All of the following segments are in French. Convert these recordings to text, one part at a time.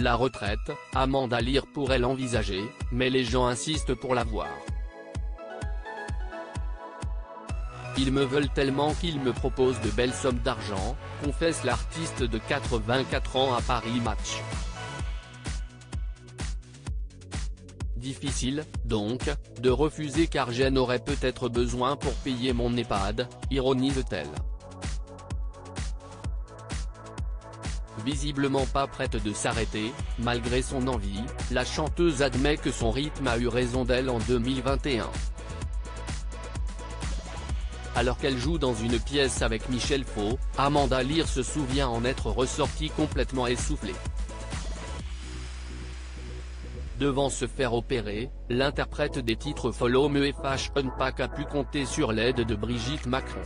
La retraite, Amanda Lear pourrait l'envisager, mais les gens insistent pour la voir. Ils me veulent tellement qu'ils me proposent de belles sommes d'argent, confesse l'artiste de 84 ans à Paris Match. Difficile, donc, de refuser car j'en aurais peut-être besoin pour payer mon EHPAD, ironise-t-elle. Visiblement pas prête de s'arrêter, malgré son envie, la chanteuse admet que son rythme a eu raison d'elle en 2021. Alors qu'elle joue dans une pièce avec Michel Faux, Amanda Lear se souvient en être ressortie complètement essoufflée. Devant se faire opérer, l'interprète des titres Follow Me et Fashion Pack a pu compter sur l'aide de Brigitte Macron.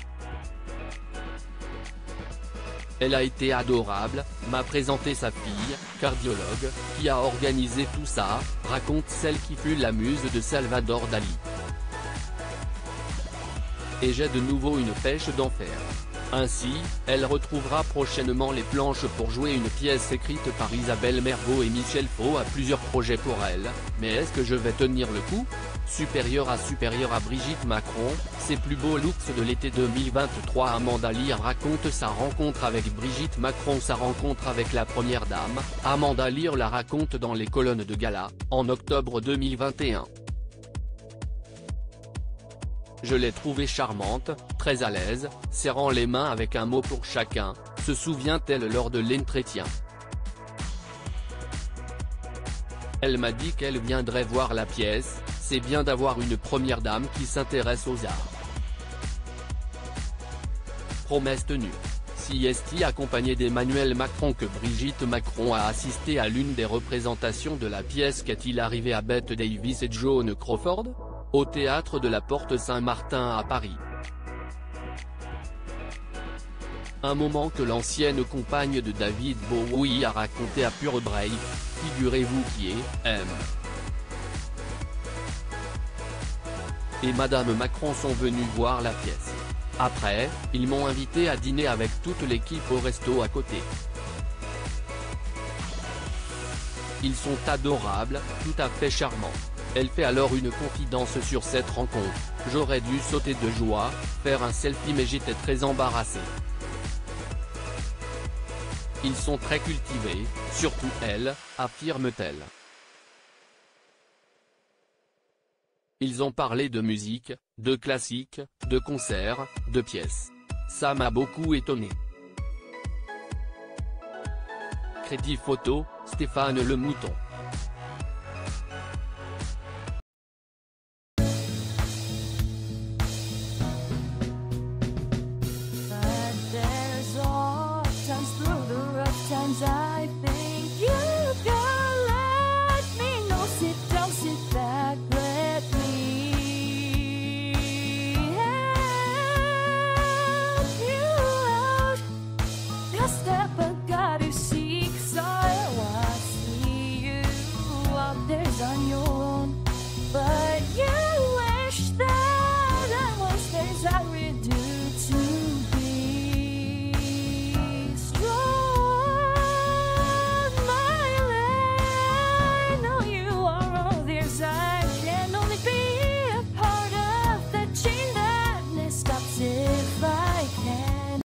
Elle a été adorable, m'a présenté sa fille, cardiologue, qui a organisé tout ça, raconte celle qui fut la muse de Salvador Dali. Et j'ai de nouveau une pêche d'enfer. Ainsi, elle retrouvera prochainement les planches pour jouer une pièce écrite par Isabelle Mergo et Michel Faux a plusieurs projets pour elle, mais est-ce que je vais tenir le coup ? Supérieure à Brigitte Macron, ses plus beaux looks de l'été 2023. Amanda Lear raconte sa rencontre avec Brigitte Macron. Sa rencontre avec la première dame, Amanda Lear la raconte dans les colonnes de Gala, en octobre 2021. Je l'ai trouvée charmante, très à l'aise, serrant les mains avec un mot pour chacun, se souvient-elle lors de l'entretien. Elle m'a dit qu'elle viendrait voir la pièce, c'est bien d'avoir une première dame qui s'intéresse aux arts. Promesse tenue. CST accompagné d'Emmanuel Macron. Que Brigitte Macron a assisté à l'une des représentations de la pièce Qu'est-il arrivé à Bette Davis et Joan Crawford ? Au théâtre de la Porte Saint-Martin à Paris. Un moment que l'ancienne compagne de David Bowie a raconté à Pure Brave, figurez-vous qui est M. et Madame Macron sont venus voir la pièce. Après, ils m'ont invité à dîner avec toute l'équipe au resto à côté. Ils sont adorables, tout à fait charmants. Elle fait alors une confidence sur cette rencontre. J'aurais dû sauter de joie, faire un selfie mais j'étais très embarrassée. Ils sont très cultivés, surtout elle, affirme-t-elle. Ils ont parlé de musique, de classique, de concerts, de pièces. Ça m'a beaucoup étonné. Crédit photo, Stéphane Le Mouton.